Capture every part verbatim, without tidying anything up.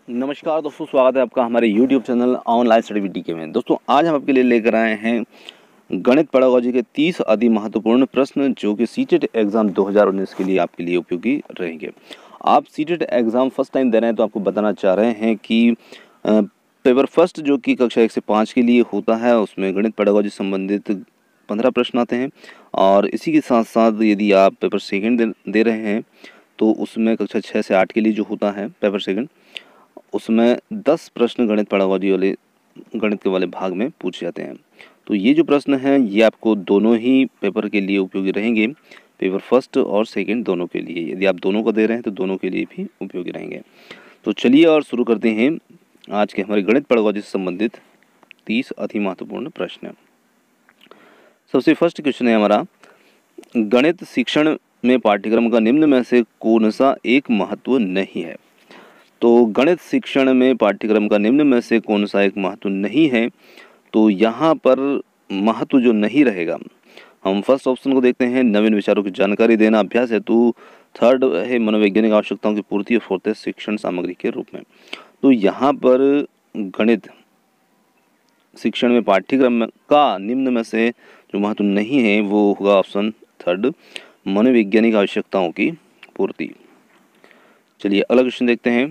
नमस्कार दोस्तों, स्वागत है आपका हमारे YouTube channel online study with DK में। दोस्तों आज हम आपके लिए लेकर आए हैं गणित पेडागोजी के तीस अति महत्वपूर्ण प्रश्न जो कि सीटेट एग्जाम दो हज़ार उन्नीस के लिए आपके लिए उपयोगी रहेंगे। आप सीटेट एग्जाम फर्स्ट टाइम दे रहे हैं तो आपको बताना चाह रहे हैं कि अ, पेपर फर्स्ट जो कि कक्षा एक से पाँच के लिए होता है उसमें गणित पेडागोजी संबंधित पंद्रह प्रश्न आते हैं, और इसी के साथ साथ यदि आप पेपर सेकेंड दे, दे रहे हैं तो उसमें कक्षा छः से आठ के लिए जो होता है पेपर सेकेंड, उसमें दस प्रश्न गणित पेडागोजी वाले गणित के वाले भाग में पूछे जाते हैं। तो ये जो प्रश्न हैं ये आपको दोनों ही पेपर के लिए उपयोगी रहेंगे, पेपर फर्स्ट और सेकंड दोनों के लिए। यदि आप दोनों को दे रहे हैं तो दोनों के लिए भी उपयोगी रहेंगे। तो चलिए और शुरू करते हैं आज के हमारे गणित पेडागोजी से संबंधित तीस अति महत्वपूर्ण प्रश्न। सबसे फर्स्ट क्वेश्चन है हमारा, गणित शिक्षण में पाठ्यक्रम का निम्न में से कौन सा एक महत्व नहीं है। तो गणित शिक्षण में पाठ्यक्रम का निम्न में से कौन सा एक महत्व नहीं है, तो यहाँ पर महत्व जो नहीं रहेगा, हम फर्स्ट ऑप्शन को देखते हैं, नवीन विचारों की जानकारी देना अभ्यास हेतु, थर्ड है मनोवैज्ञानिक आवश्यकताओं की पूर्ति, और फोर्थ है शिक्षण सामग्री के रूप में। तो यहाँ पर गणित शिक्षण में पाठ्यक्रम का निम्न में से जो महत्व नहीं है वो होगा ऑप्शन थर्ड, मनोवैज्ञानिक आवश्यकताओं की पूर्ति। चलिए अगला क्वेश्चन देखते हैं,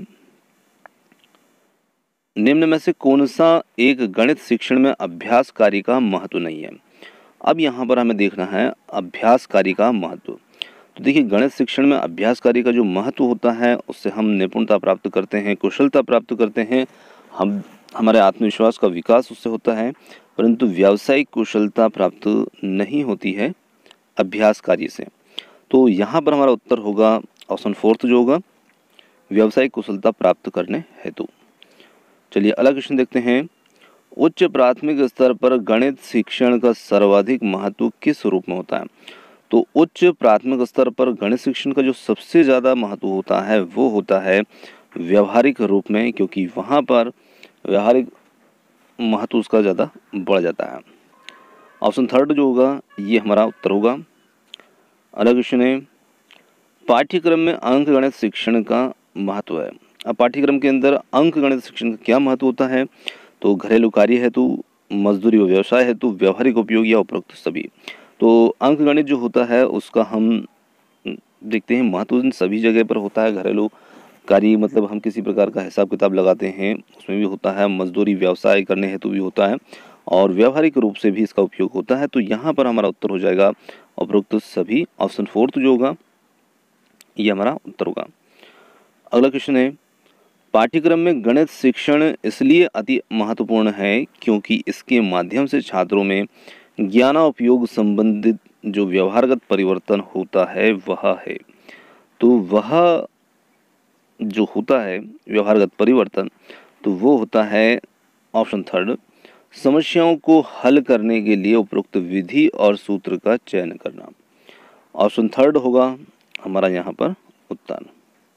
निम्न में से कौन सा एक गणित शिक्षण में अभ्यास कार्य का महत्व नहीं है। अब यहाँ पर हमें देखना है अभ्यास कार्य का महत्व। तो देखिए गणित शिक्षण में अभ्यास कार्य का जो महत्व होता है उससे हम निपुणता प्राप्त करते हैं, कुशलता प्राप्त करते हैं, हम हमारे आत्मविश्वास का विकास उससे होता है, परंतु व्यावसायिक कुशलता प्राप्त नहीं होती है अभ्यास कार्य से। तो यहाँ पर हमारा उत्तर होगा ऑप्शन फोर्थ जो होगा, व्यावसायिक कुशलता प्राप्त करने हेतु। चलिए अगला क्वेश्चन देखते हैं, उच्च प्राथमिक स्तर पर गणित शिक्षण का सर्वाधिक महत्व किस रूप में होता है। तो उच्च प्राथमिक स्तर पर गणित शिक्षण का जो सबसे ज़्यादा महत्व होता है वो होता है व्यवहारिक रूप में, क्योंकि वहाँ पर व्यवहारिक महत्व उसका ज़्यादा बढ़ जाता है। ऑप्शन थर्ड जो होगा ये हमारा उत्तर होगा। अगला क्वेश्चन है, पाठ्यक्रम में अंक गणित शिक्षण का महत्व है। अब पाठ्यक्रम के अंदर अंक गणित शिक्षण का क्या महत्व होता है, तो घरेलू कार्य हेतु, मजदूरी व व्यवसाय हेतु, व्यवहारिक उपयोग या उपरोक्त सभी। तो अंक गणित जो होता है उसका हम देखते हैं महत्व इन सभी जगह पर होता है। घरेलू कार्य मतलब हम किसी प्रकार का हिसाब किताब लगाते हैं उसमें भी होता है, मजदूरी व्यवसाय करने हेतु भी होता है, और व्यवहारिक रूप से भी इसका उपयोग होता है। तो यहाँ पर हमारा उत्तर हो जाएगा उपरोक्त सभी, ऑप्शन फोर्थ जो होगा ये हमारा उत्तर होगा। अगला क्वेश्चन है, पाठ्यक्रम में गणित शिक्षण इसलिए अति महत्वपूर्ण है क्योंकि इसके माध्यम से छात्रों में ज्ञानोपयोग संबंधित जो व्यवहारगत परिवर्तन होता है वह है। तो वह जो होता है व्यवहारगत परिवर्तन तो वो होता है ऑप्शन थर्ड, समस्याओं को हल करने के लिए उपरोक्त विधि और सूत्र का चयन करना। ऑप्शन थर्ड होगा हमारा यहाँ पर उत्तर।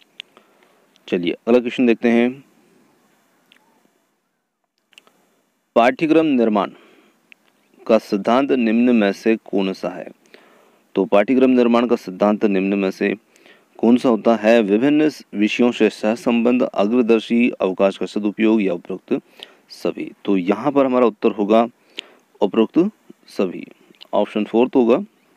चलिए अगला क्वेश्चन देखते हैं, पाठ्यक्रम निर्माण का सिद्धांत निम्न में से कौन सा है। तो पाठ्यक्रम निर्माण का सिद्धांत निम्न में से कौन सा होता है, विभिन्न विषयों से सहसंबंध, अग्रदर्शी, अवकाश का सदुपयोग या उपरोक्त सभी। तो यहाँ पर हमारा उत्तर होगा उपरोक्त सभी, ऑप्शन फोर्थ होगा।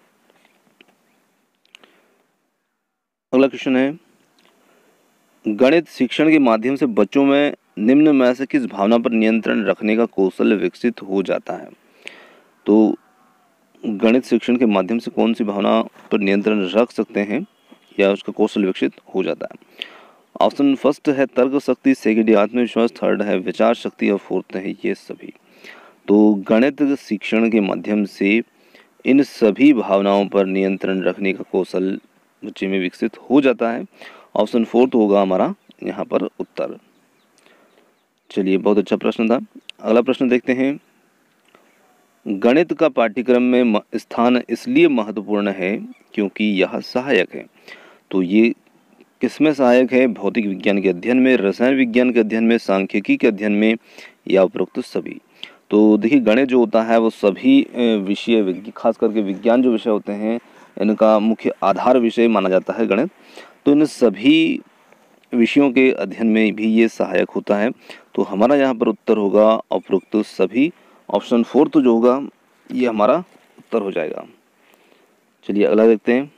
अगला क्वेश्चन है, गणित शिक्षण के माध्यम से बच्चों में निम्न में से किस भावना पर नियंत्रण रखने का कौशल विकसित हो जाता है। तो गणित शिक्षण के माध्यम से कौन सी भावना पर नियंत्रण रख सकते हैं या उसका कौशल विकसित हो जाता है। ऑप्शन फर्स्ट है तर्क शक्ति, सेकंड है आत्मविश्वास, थर्ड है विचार शक्ति, और फोर्थ है ये सभी। तो गणित शिक्षण के माध्यम से इन सभी भावनाओं पर नियंत्रण रखने का कौशल बच्चे में विकसित हो जाता है। ऑप्शन फोर्थ होगा हमारा यहाँ पर उत्तर। चलिए बहुत अच्छा प्रश्न था। अगला प्रश्न देखते हैं, गणित का पाठ्यक्रम में स्थान इसलिए महत्वपूर्ण है क्योंकि यह सहायक है। तो ये किसमें सहायक है, भौतिक विज्ञान के अध्ययन में, रसायन विज्ञान के अध्ययन में, सांख्यिकी के अध्ययन में, या उपरोक्त सभी। तो देखिए गणित जो होता है वो सभी विषय, खास करके विज्ञान जो विषय होते हैं इनका मुख्य आधार विषय माना जाता है गणित। तो इन सभी विषयों के अध्ययन में भी ये सहायक होता है। तो हमारा यहाँ पर उत्तर होगा उपरोक्त सभी। ऑप्शन फोर्थ जो होगा ये हमारा उत्तर हो जाएगा। चलिए अगला देखते हैं।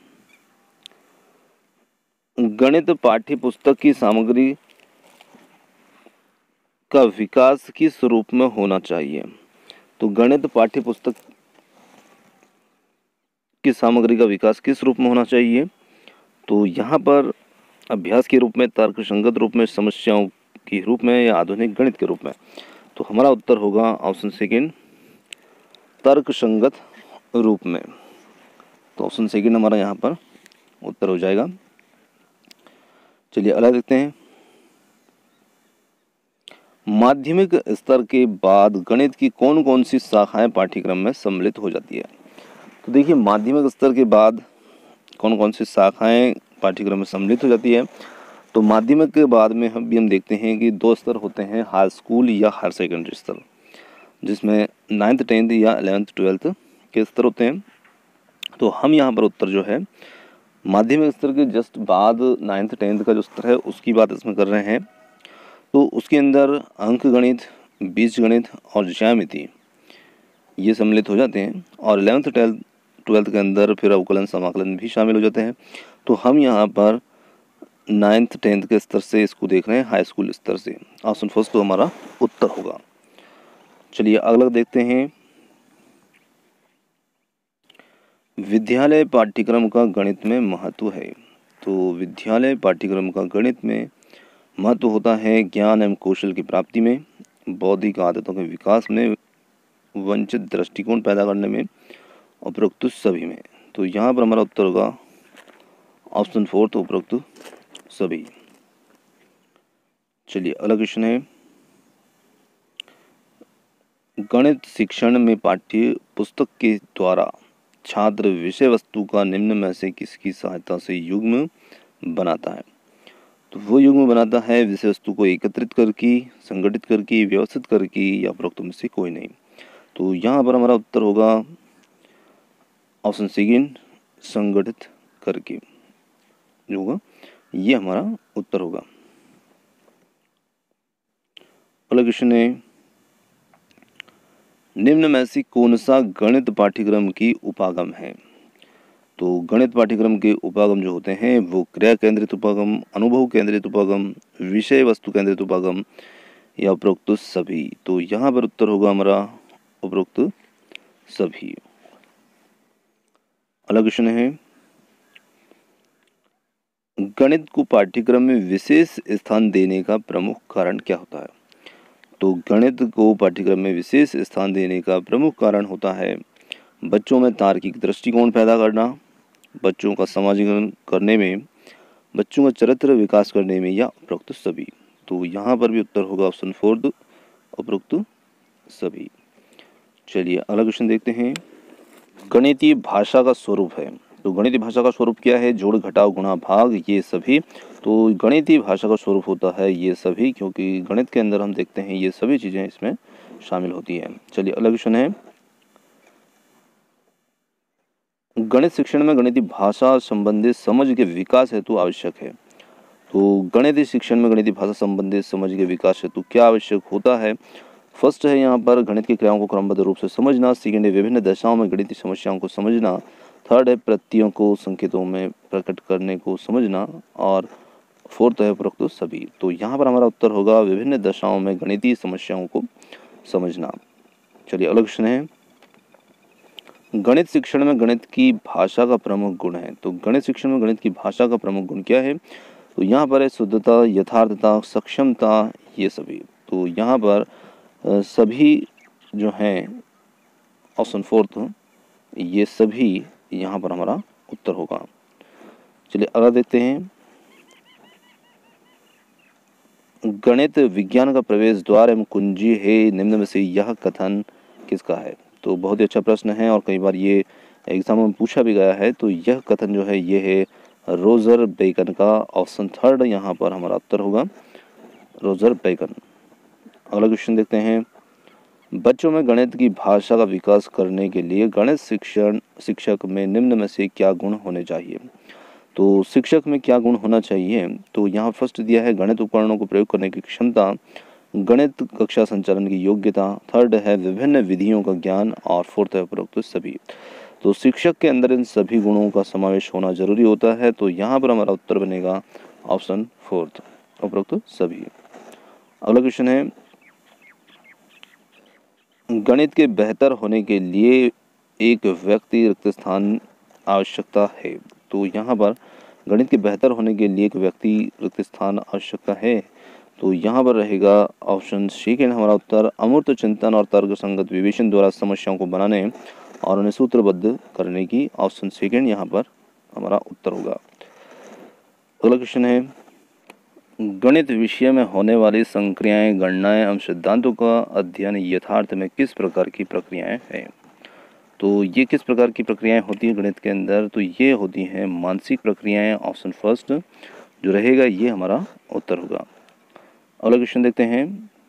गणित पाठ्य पुस्तक की सामग्री का विकास किस रूप में होना चाहिए? तो गणित पाठ्य पुस्तक की सामग्री का विकास किस रूप में होना चाहिए? तो यहाँ पर अभ्यास के रूप में, तर्क संगत रूप में, समस्याओं के रूप में या आधुनिक गणित के रूप में? तो हमारा उत्तर होगा ऑप्शन सेकंड, तर्क संगत रूप में। तो ऑप्शन सेकंड हमारा यहाँ पर उत्तर हो जाएगा। चलिए अगला देखते हैं। माध्यमिक स्तर के बाद गणित की कौन कौन सी शाखाएं पाठ्यक्रम में सम्मिलित हो जाती है? तो देखिए माध्यमिक स्तर के बाद कौन कौन सी शाखाएं पाठ्यक्रम में सम्मिलित हो जाती है। तो माध्यमिक के बाद में हम भी हम देखते हैं कि दो स्तर होते हैं, हाई स्कूल या हायर सेकेंडरी स्तर, जिसमें नाइन्थ टेंथ या एलेवेंथ ट्वेल्थ के स्तर होते हैं। तो हम यहाँ पर उत्तर जो है माध्यमिक स्तर के जस्ट बाद नाइन्थ टेंथ का जो स्तर है उसकी बात इसमें कर रहे हैं। तो उसके अंदर अंक गणित, बीज गणित और ज्यामिति ये सम्मिलित हो जाते हैं। और एलेवेंथ ट्वेल्थ ट्वेल्थ के अंदर फिर अवकलन समाकलन भी शामिल हो जाते हैं। तो हम यहाँ पर नाइन्थ टेंथ के स्तर से इसको देख रहे हैं, हाई स्कूल स्तर से। ऑप्शन फर्स्ट तो हमारा उत्तर होगा। चलिए अगला देखते हैं। विद्यालय पाठ्यक्रम का गणित में महत्व है। तो विद्यालय पाठ्यक्रम का गणित में महत्व होता है ज्ञान एवं कौशल की प्राप्ति में, बौद्धिक आदतों के विकास में, वंचित दृष्टिकोण पैदा करने में, उपरोक्त सभी में। तो यहाँ पर हमारा उत्तर होगा ऑप्शन फोर्थ, उपरोक्त सभी। चलिए अगला क्वेश्चन है। गणित शिक्षण में पाठ्य पुस्तक के द्वारा छात्र विषय वस्तु का निम्न में से किसकी सहायता से युग्म बनाता है? तो वो युग्म बनाता है विषय वस्तु को एकत्रित करके, संगठित करके, व्यवस्थित करके, या उपरोक्त में से कोई नहीं। तो यहाँ पर हमारा उत्तर होगा ऑप्शन सेकंड, संगठित करके जो होगा ये हमारा उत्तर होगा। अगला क्वेश्चन है। निम्न में से कौन सा गणित पाठ्यक्रम की उपागम है? तो गणित पाठ्यक्रम के उपागम जो होते हैं वो क्रिया केंद्रित उपागम, अनुभव केंद्रित उपागम, विषय वस्तु केंद्रित उपागम, या उपरोक्त सभी। तो यहाँ पर उत्तर होगा हमारा उपरोक्त सभी। अगला क्वेश्चन है। गणित को पाठ्यक्रम में विशेष स्थान देने का प्रमुख कारण क्या होता है? तो गणित को पाठ्यक्रम में विशेष स्थान देने का प्रमुख कारण होता है बच्चों में तार्किक दृष्टिकोण पैदा करना, बच्चों का समाजीकरण करने में, बच्चों का चरित्र विकास करने में, या उपरोक्त सभी। तो यहाँ पर भी उत्तर होगा ऑप्शन फोर्थ, उपरोक्त सभी। चलिए अगला क्वेश्चन देखते हैं। गणितीय भाषा का स्वरूप है। तो गणितीय भाषा का स्वरूप क्या है? जोड़, घटाव, गुणा, भाग, ये सभी। तो गणितीय भाषा का स्वरूप होता है ये सभी, क्योंकि गणित के अंदर हम देखते हैं ये सभी चीजें इसमें शामिल होती है। चलिए अगला क्वेश्चन है। गणित शिक्षण में गणितीय भाषा संबंधित समझ के विकास हेतु आवश्यक है। तो गणितीय शिक्षण में गणितीय भाषा संबंधित समझ के विकास हेतु क्या आवश्यक होता है? फर्स्ट है यहाँ पर गणित की क्रियाओं को क्रमबद्ध रूप से समझना, सेकेंड है विभिन्न दशाओं में गणितीय समस्याओं को समझना, थर्ड है प्रत्ययों को संकेतों में प्रकट करने को समझना, और फोर्थ है उपरोक्त सभी। तो यहाँ पर हमारा उत्तर होगा विभिन्न दशाओं में गणितीय समस्याओं को समझना। चलिए अगला क्वेश्चन है। गणित शिक्षण में गणित की भाषा का प्रमुख गुण है। तो गणित शिक्षण में गणित की भाषा का प्रमुख गुण क्या है? तो यहाँ पर है शुद्धता, यथार्थता, सक्षमता, ये सभी। तो यहाँ पर सभी जो हैं ऑप्शन फोर्थ, ये सभी यहाँ पर हमारा उत्तर होगा। चलिए अगला देखते हैं। गणित विज्ञान का प्रवेश द्वार एवं कुंजी है, निम्न में से यह कथन किसका है? तो बहुत ही अच्छा प्रश्न है और कई बार ये एग्जाम में पूछा भी गया है। तो यह कथन जो है ये है रोजर बेकन का। ऑप्शन थर्ड यहाँ पर हमारा उत्तर होगा रोजर बेकन। अगला क्वेश्चन देखते हैं। बच्चों में गणित की भाषा का विकास करने के लिए गणित शिक्षण शिक्षक में निम्न में से क्या गुण होने चाहिए? तो शिक्षक में क्या गुण होना चाहिए, तो यहाँ फर्स्ट दिया है गणित उपकरणों को प्रयोग करने की क्षमता, गणित कक्षा संचालन की योग्यता, थर्ड है विभिन्न विधियों का ज्ञान और फोर्थ है उपरोक्त सभी। तो शिक्षक के अंदर इन सभी गुणों का समावेश होना जरूरी होता है, तो यहाँ पर हमारा उत्तर बनेगा ऑप्शन फोर्थ, उपरोक्त सभी। अगला क्वेश्चन है गणित के बेहतर होने के लिए एक व्यक्ति रिक्त स्थान आवश्यकता है, तो यहाँ पर गणित के बेहतर होने के लिए एक व्यक्ति रिक्त स्थान आवश्यकता है, तो यहाँ पर रहेगा ऑप्शन सेकेंड हमारा उत्तर, अमूर्त चिंतन और तर्क संगत विवेचन द्वारा समस्याओं को बनाने और उन्हें सूत्रबद्ध करने की, ऑप्शन सेकेंड यहाँ पर हमारा उत्तर होगा। अगला क्वेश्चन है गणित विषय में होने वाली संक्रियाएं, गणनाएं एवं सिद्धांतों का अध्ययन यथार्थ में किस प्रकार की प्रक्रियाएं हैं, तो ये किस प्रकार की प्रक्रियाएं होती है गणित के अंदर, तो ये होती हैं मानसिक प्रक्रियाएं, ऑप्शन फर्स्ट जो रहेगा ये हमारा उत्तर होगा। अगला क्वेश्चन देखते हैं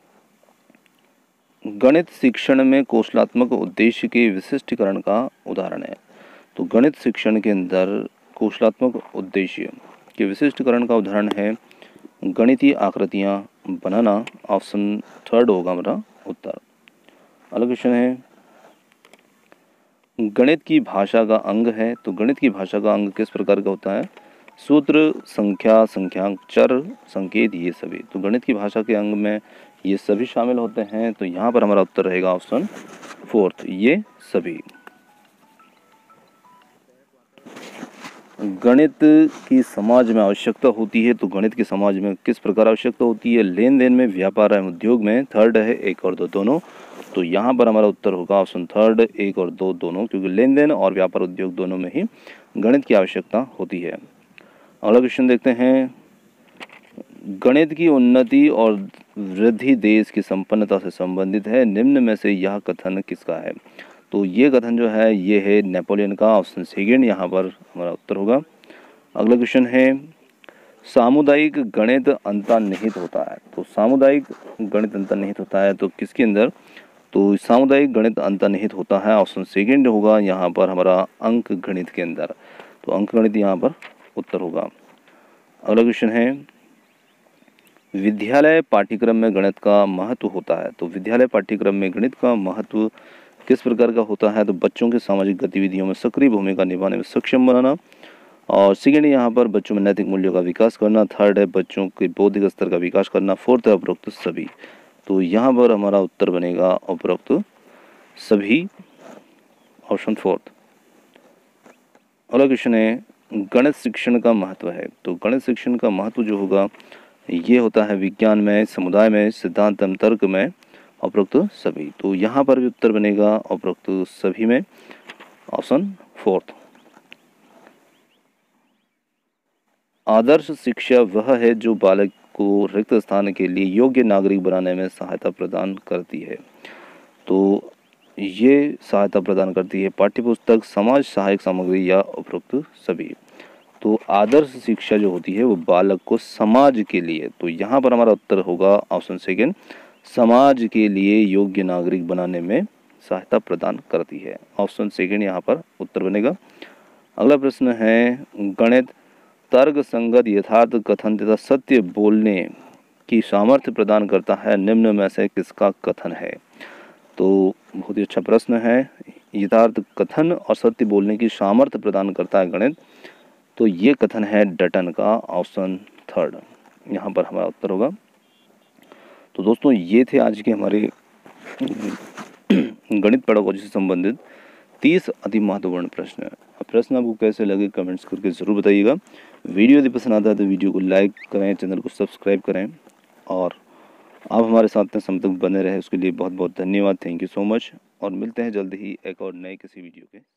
गणित शिक्षण में कौशलात्मक उद्देश्य के विशिष्टीकरण का उदाहरण है, तो गणित शिक्षण के अंदर कौशलात्मक उद्देश्य के विशिष्टीकरण का उदाहरण है गणितीय आकृतियां बनाना, ऑप्शन थर्ड होगा हमारा उत्तर। अगला क्वेश्चन है गणित की भाषा का अंग है, तो गणित की भाषा का अंग किस प्रकार का होता है, सूत्र, संख्या, संख्यांक, चर, संकेत, ये सभी, तो गणित की भाषा के अंग में ये सभी शामिल होते हैं, तो यहाँ पर हमारा उत्तर रहेगा ऑप्शन फोर्थ, ये सभी। गणित की समाज में आवश्यकता होती है, तो गणित की समाज में किस प्रकार आवश्यकता होती है, लेन देन में, व्यापार एवं उद्योग में, थर्ड है एक और दो दोनों, तो यहाँ पर हमारा उत्तर होगा ऑप्शन थर्ड, एक और दो दोनों, क्योंकि लेन देन और व्यापार उद्योग दोनों में ही गणित की आवश्यकता होती है। अगला क्वेश्चन देखते हैं गणित की उन्नति और वृद्धि देश की संपन्नता से संबंधित है, निम्न में से यह कथन किसका है, तो ये कथन जो है ये है नेपोलियन का, ऑप्शन सेकेंड यहाँ पर हमारा उत्तर होगा। अगला क्वेश्चन है सामुदायिक गणित अंतर्निहित होता है, तो सामुदायिक गणित अंतर्निहित होता है तो किसके अंदर, तो सामुदायिक गणित अंतर्निहित होता है, ऑप्शन सेकेंड होगा यहाँ पर हमारा अंक गणित के अंदर, तो अंक गणित यहाँ पर उत्तर होगा। अगला क्वेश्चन है विद्यालय पाठ्यक्रम में गणित का महत्व होता है, तो विद्यालय पाठ्यक्रम में गणित का महत्व किस प्रकार का होता है, तो बच्चों के सामाजिक गतिविधियों में सक्रिय भूमिका निभाने में सक्षम बनाना, और सेकेंड यहाँ पर बच्चों में नैतिक मूल्यों का विकास करना, थर्ड है बच्चों के बौद्धिक स्तर का विकास करना, फोर्थ है उपरोक्त सभी, तो यहाँ पर हमारा उत्तर बनेगा उपरोक्त सभी, ऑप्शन फोर्थ। अगला क्वेश्चन है गणित शिक्षण का महत्व है, तो गणित शिक्षण का महत्व जो होगा ये होता है विज्ञान में, समुदाय में, सिद्धांत एवं तर्क में, उपरोक्त सभी, तो यहाँ पर भी उत्तर बनेगा उपरोक्त सभी में, ऑप्शन फोर्थ। आदर्श शिक्षा वह है जो बालक को रिक्त स्थान के लिए योग्य नागरिक बनाने में सहायता प्रदान करती है, तो ये सहायता प्रदान करती है पाठ्यपुस्तक, समाज सहायक सामग्री या उपरोक्त सभी, तो आदर्श शिक्षा जो होती है वो बालक को समाज के लिए, तो यहाँ पर हमारा उत्तर होगा ऑप्शन सेकेंड, समाज के लिए योग्य नागरिक बनाने में सहायता प्रदान करती है, ऑप्शन सेकेंड यहाँ पर उत्तर बनेगा। अगला प्रश्न है गणित तर्क संगत यथार्थ कथन तथा सत्य बोलने की सामर्थ्य प्रदान करता है, निम्न में से किसका कथन है, तो बहुत ही अच्छा प्रश्न है, यथार्थ कथन और सत्य बोलने की सामर्थ्य प्रदान करता है गणित, तो ये कथन है डटन का, ऑप्शन थर्ड यहाँ पर हमारा उत्तर होगा। तो दोस्तों ये थे आज के हमारे गणित पेडागोजी से संबंधित तीस अति महत्वपूर्ण प्रश्न। प्रश्न आपको कैसे लगे कमेंट्स करके ज़रूर बताइएगा। वीडियो यदि पसंद आता है तो वीडियो को लाइक करें, चैनल को सब्सक्राइब करें, और आप हमारे साथ में समय तक बने रहे उसके लिए बहुत बहुत धन्यवाद। थैंक यू सो मच, और मिलते हैं जल्द ही एक और नए किसी वीडियो के